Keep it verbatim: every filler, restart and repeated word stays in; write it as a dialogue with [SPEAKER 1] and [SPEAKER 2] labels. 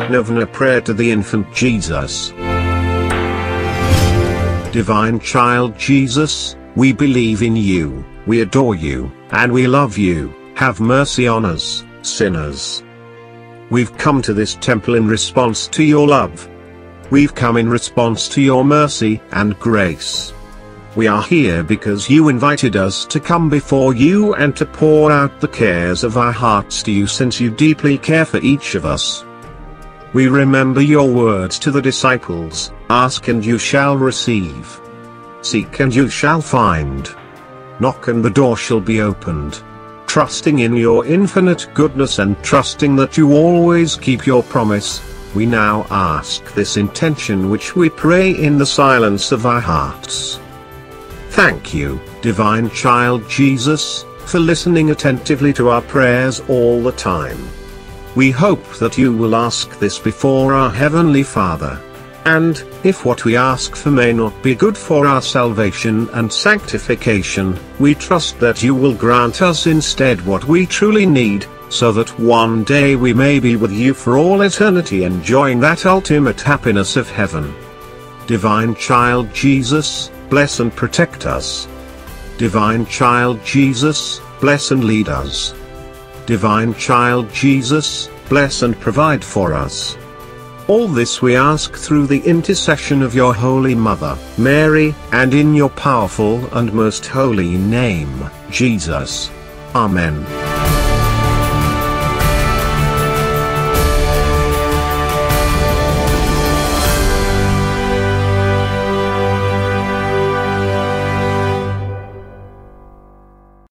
[SPEAKER 1] Novena Prayer to the Infant Jesus. Divine Child Jesus, we believe in you, we adore you, and we love you. Have mercy on us, sinners. We've come to this temple in response to your love. We've come in response to your mercy and grace. We are here because you invited us to come before you and to pour out the cares of our hearts to you, since you deeply care for each of us. We remember your words to the disciples, ask and you shall receive. Seek and you shall find. Knock and the door shall be opened. Trusting in your infinite goodness and trusting that you always keep your promise, we now ask this intention which we pray in the silence of our hearts. Thank you, Divine Child Jesus, for listening attentively to our prayers all the time. We hope that you will ask this before our Heavenly Father. And, if what we ask for may not be good for our salvation and sanctification, we trust that you will grant us instead what we truly need, so that one day we may be with you for all eternity, enjoying that ultimate happiness of heaven. Divine Child Jesus, bless and protect us. Divine Child Jesus, bless and lead us. Divine Child Jesus, bless and provide for us. All this we ask through the intercession of your Holy Mother, Mary, and in your powerful and most holy name, Jesus. Amen.